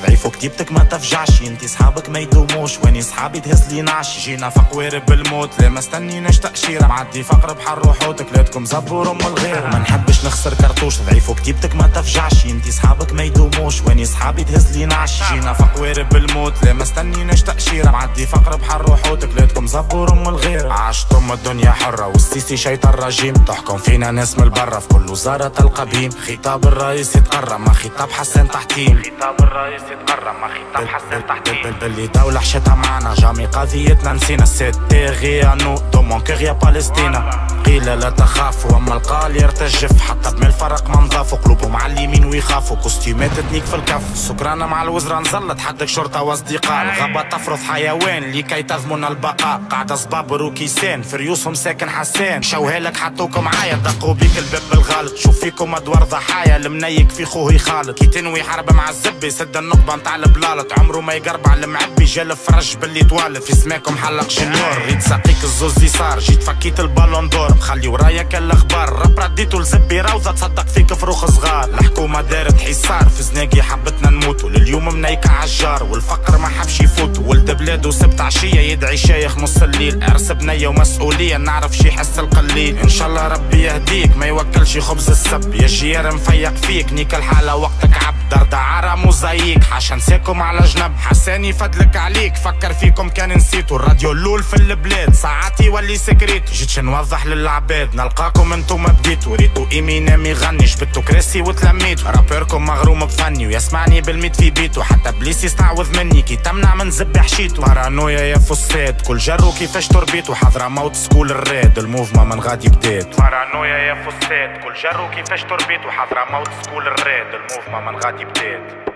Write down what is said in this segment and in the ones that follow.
ضعيف وكتيبتك ما تفجعش، انتي صحابك ما يدوموش واني صحابي تهز لي نعش. جينا في قوارب بالموت لا ما استنيناش تأشيرة، معدي فقر بحر روحوتك لاتكم زبور ام الغير. ما نحبش نخسر كرتوش، ضعيف وكتيبتك ما تفجعش، انتي صحابك ما يدوموش واني صحابي تهز لي نعش. جينا في قوارب بالموت لا ما استنيناش تأشيرة، معدي فقر بحر روحوتك لاتكم زبور ام الغير. عاشتم الدنيا حرة والسيسي شيطان رجيم، تحكم فينا ناس من البرة في كل وزارة تلقى بيم. خطاب الرئيس يتقرب ما خطاب حسن تحتيم، خطاب الرئيس يتقرب ما خطاب حسن تحتيم. باللي دولة حشتها معنا جامي قضيتنا نسينا، سيتيغي انو دو مون كيغ يا بالستينا. قيل لا تخافوا اما القال يرتجف، حتى بمن الفرق ما نضافوا قلوبهم معلمين ويخافوا. كوستيمات تنيك في الكف سكرانة مع الوزراء نزلت حدك شرطة واصدقاء. الغابة تفرض حيوان لكي تضمن البقاء، قاعدة صبابر وكيسان في ريوسهم ساكن حسان. شوهالك حطوكم معايا دقوا بيك الباب بالغلط، شوف فيكم ادوار ضحايا المنيك في خوه يخالط. كي تنوي حرب مع الزب يسد النقبة نتاع البلالط، عمره ما يقرب على المعبي جال فرج باللي توالد. في سماكم حلق جنيور ريت ساقيك الزوز يسار، جيت فكيت البالون دور مخلي ورايا كل الاخبار. رب رديتو لزبي روضة تصدق فيك فروخ صغار. الحكومة دارت حصار في زناقي حبتنا نموتو، لليوم منيكة عجار والفقر ما حبش يفوتو. ولد بلادو سبت عشية يدعي شايخ نص الليل، عرس بنية ومسؤولية نعرف شي يحس القليل. ان شاء الله ربي يهديك ما يوكلش خبز السب، يا جيار مفيق فيك نيك الحالة وقتك عبد. درد عرا موزايك حاشا نساكم على جنب، حساني فضلك عليك فكر فيكم كان نسيتو. الراديو اللول في البلاد ساعات يولي سكريت، جيتش نوضح للعباد نلقاكم انتم بديتو. ريتو ايمينام يغني جبتو كراسي وتلميتو، رابيركم مغروم بفني ويسمعني بالميت في بيتو. حتى بليس يستعوذ مني كي تمنع من زب حشيتو. بارانويا يا فساد كل جرو كيفاش تربيتو، حضرة موت سكول الراد الموفما من غادي بدات. بارانويا يا فساد كل جرو كيفاش تربيتو، حضرة موت سكول الراد الموفما من غادي بدات.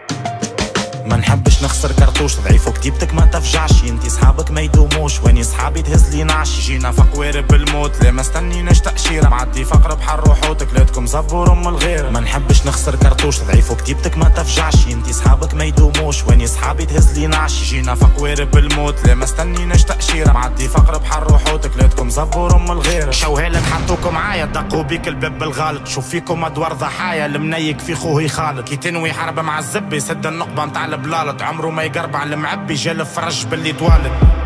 ما نحبش نخسر كرتوش، ضعيف وكتيبتك ما تفجعش، انتي صحابك ما يدوموش واني صحابي تهز لي نعش. جينا في قوارب بالموت لا ما استنيناش تأشيرة، معدي فقر بحر روحوتك لاتكم زبور ام الغير. ما نحبش نخسر كرتوش، ضعيف وكتيبتك ما تفجعش، انتي صحابك ما يدوموش واني صحابي تهز لي نعش. جينا في قوارب بالموت لا ما استنيناش تأشيرة، معدي فقر بحر روحوتك لاتكم زبور ام الغير. شوهالك حطوكم معايا دقوا بيك الباب بالغلط، شوف فيكم ادوار ضحايا المنيك في خوه يخالط. كي تنوي حرب مع الزب يسد النقبة نتاع البلالط، عمره ما يقرب على المعبي جال فرج باللي توالد.